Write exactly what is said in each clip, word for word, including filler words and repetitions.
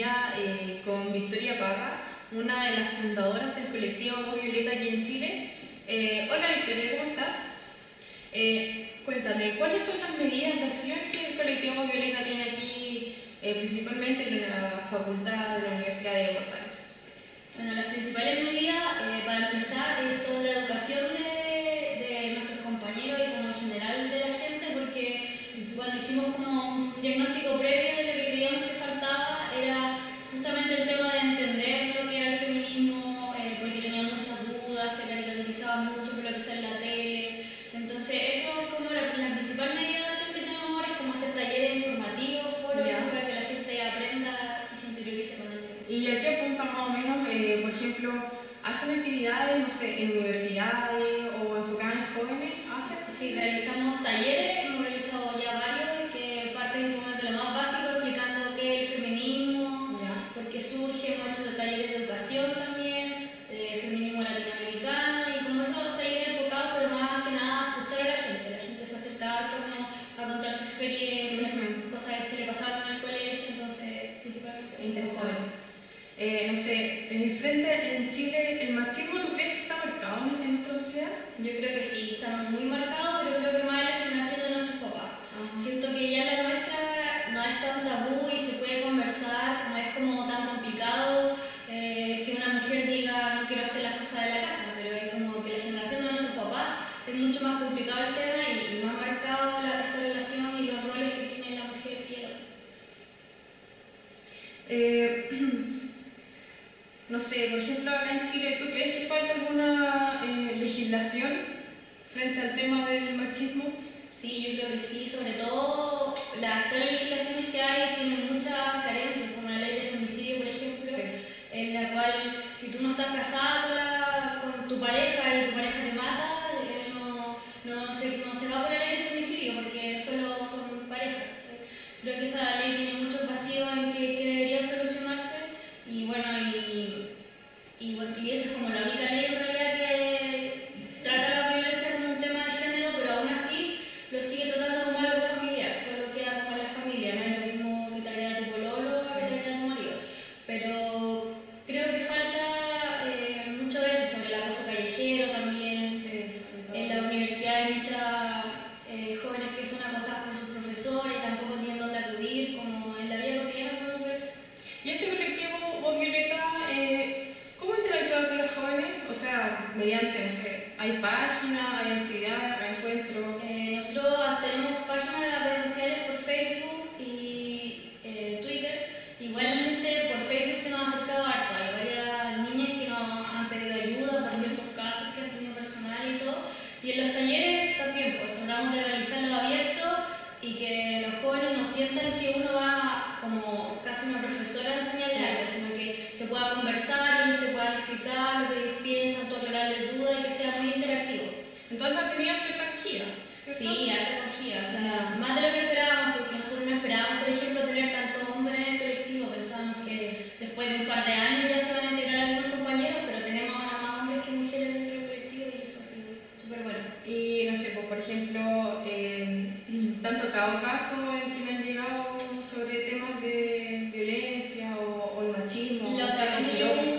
día eh, con Victoria Parra, una de las fundadoras del colectivo Voz Violeta aquí en Chile. Eh, hola Victoria, ¿cómo estás? Eh, cuéntame, ¿cuáles son las medidas de acción que el colectivo Voz Violeta tiene aquí, eh, principalmente en la facultad de la Universidad de Portales? Bueno, las principales medidas, eh, para empezar, eh, son la educación de, de nuestros compañeros y como en general de la gente, porque cuando hicimos como un diagnóstico previo de lo que creíamos que faltaba, era justamente el tema de entender lo que era el feminismo, eh, porque tenía muchas dudas, se caricaturizaba mucho por lo que sale en la tele. Entonces, eso es como la, la principal medida de acción que tenemos ahora, es como hacer talleres informativos, foros, Ya. para que la gente aprenda y se interiorice con el tema. ¿Y a qué apuntan más o menos? Eh, por ejemplo, ¿hacen actividades, no sé, en universidades o enfocadas en jóvenes? ¿Hacen? Sí, realizamos talleres, hemos realizado ya varios que parten como de lo más básico, explicando qué es el feminismo, Ya. por qué surge, hemos hecho talleres de educación también, de feminismo latinoamericano, y como esos son talleres enfocados, pero más que nada a escuchar a la gente. La gente se acerca harto como a contar su experiencia, Uh-huh. cosas que le pasaban en el colegio, entonces principalmente es Interesante. Eh, no sé, eh, frente en Chile, ¿el machismo tú crees que está marcado en, en nuestra sociedad? Yo creo que sí, está muy marcado, pero creo que más en la generación de nuestros papás. Uh-huh. Siento que ya la nuestra no es tan tabú y se puede conversar, no es como tan complicado eh, que una mujer diga no quiero hacer las cosas de la casa, pero es como que la generación de nuestros papás es mucho más complicado el tema y, y más marcado la, esta relación y los roles que tiene la mujer y el hombre. Eh, no sé, por ejemplo, acá en Chile, ¿tú crees que falta alguna eh, legislación frente al tema del machismo? Sí, yo creo que sí, sobre todo las actuales legislaciones que hay tienen muchas carencias, como la ley de femicidio, por ejemplo, Sí. en la cual si tú no estás casada con, la, con tu pareja y tu pareja te mata, eh, no, no, se, no se va por la ley de femicidio porque solo son parejas. ¿Sí? Creo que esa ley tiene muchos vacíos en que, que deberían solucionarse y bueno, y, y, bueno, y esa es como la única ley en realidad que trata la violencia como un tema de género, pero aún así lo sigue tratando como algo familiar, solo queda como la familia, no es lo mismo que te agreda tu pololo que te agreda tu marido. Pero creo que falta eh, mucho de eso, sobre el acoso callejero también. Sí, En la universidad hay muchas eh, jóvenes que son acosadas por sus profesores y tampoco tienen dónde acudir, como en la vida cotidiana, por ejemplo. ¿Y este colectivo Voz Violeta, eh, cómo interactúa con los jóvenes? O sea, mediante, no sé, ¿hay páginas, hay actividades, hay encuentros? Eh, nosotros tenemos páginas en las redes sociales por Facebook y eh, Twitter. Igual la gente por Facebook se nos ha acercado harto. Hay varias niñas que nos han pedido ayuda por ciertos casos que han tenido personal y todo. Y en los talleres también, pues tratamos de realizarlo abierto y que los jóvenes no sientan que uno va como casi una profesora a enseñarle algo, sino que se pueda conversar y ellos te puedan explicar lo que ellos piensan, tolerarles dudas y que sea muy interactivo. Entonces ha tenido cierta acogida, ¿cierto? Sí, harta acogida, o sea, más de lo que esperábamos, porque nosotros no esperábamos, por ejemplo, tener tantos hombres en el colectivo. Pensábamos que después de un par de años ya se van a integrar algunos compañeros, pero tenemos ahora más hombres que mujeres dentro del colectivo y eso ha sido súper bueno. Y no sé, pues, por ejemplo, eh, tanto cada caso en que me han llegado sobre temas de violencia o, o el machismo, Los o sea, varones quirófano.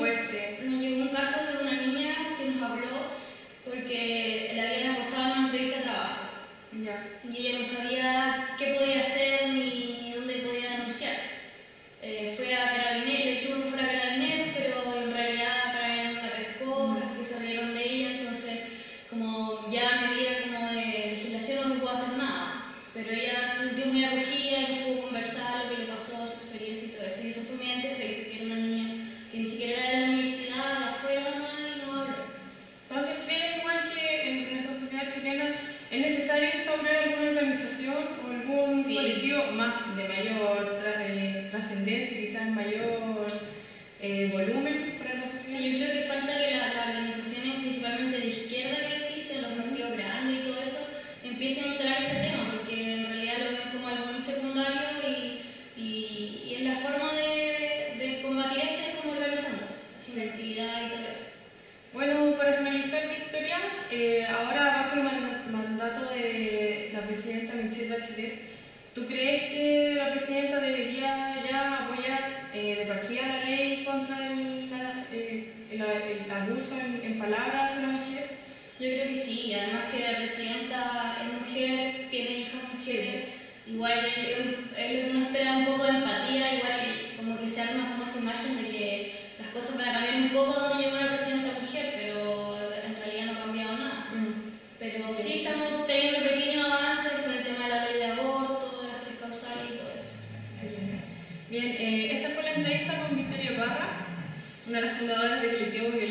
palabras a la mujer? Yo creo que sí, y además que la presidenta es mujer, tiene hijas mujeres, igual es lo que uno espera un poco de empatía, igual como que se arma como esa imagen de que las cosas van a cambiar un poco donde llegó una presidenta mujer, pero en realidad no ha cambiado nada. Mm. Pero sí estamos teniendo pequeños avances con el tema de la ley de aborto, de las tres causales y todo eso. Bien, eh, esta fue la entrevista con Victoria Parra, una de las fundadoras del colectivo